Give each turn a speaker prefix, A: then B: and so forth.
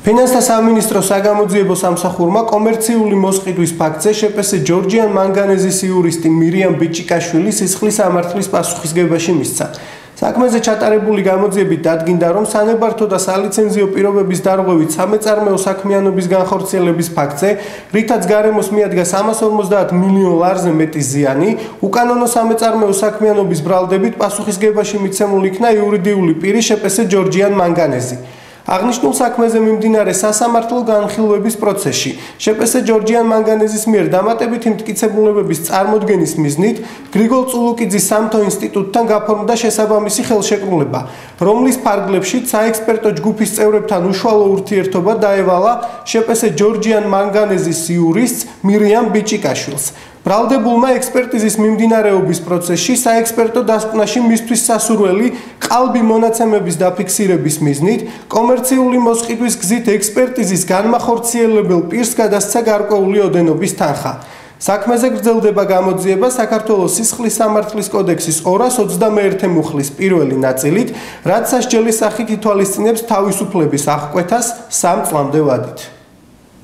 A: ფინანსთა სამინისტროს საგამოძიებო სამსახურმა კომერციული მოსყიდვის ფაქტზე შეპს ჯორჯიან მანგანეზის იურისტი მირიამ ბიჭიკაშვილი სისხლის სამართლის პასუხისგებაში მისცა. საქმეზე ჩატარებული გამოძიებით დადგინდა, რომ სანებართო და სალიცენზიო პირობების დარღვევით სამეწარმეო საქმიანობის განხორციელების ფაქტზე, რითაც გარემოს მიადგა 350 მილიონ ლარზე მეტი ზიანი, უკანონო სამეწარმეო საქმიანობის ბრალდებით პასუხისგებაში მიცემული იქნა იურიდიული პირი შეპს ჯორჯიან მანგანეზი. აღნიშნულ საქმეზე მიმდინარე სასამართლო განხილვების პროცესში შეპს ჯორჯიან მანგანეზის მიერ დამატებითი მტკიცებულებების წარმოდგენის მიზნით გრიგოლ წულუკიძის სამთო ინსტიტუტთან გაფორმდა შესაბამისი ხელშეკრულება, რომლის ფარგლებშიც საექსპერტო ჯგუფის წევრებთან უშუალო ურთიერთობა დაევალა შეპს ჯორჯიან მანგანეზის იურისტს მირიამ ბიჭიკაშვილს. ბრალდებულმა ექსპერტიზის მიმდინარეობის პროცესში საექსპერტო დასკვნაში მისთვის სასურველი ყალბი მონაცემების დაფიქსირების მიზნით კომერციული მოსყიდვის გზით ექსპერტიზის განმახორციელებელ პირს გადასცა გარკვეული ოდენობის თანხა. საქმეზე გრძელდება გამოძიება საქართველოს სისხლის სამართლის კოდექსის 221 მუხლის პირველი ნაწილით, რაც სასჯელის სახით ითვალისწინებს თავისუფლების აღკვეთას 3 წლამდე ვადით.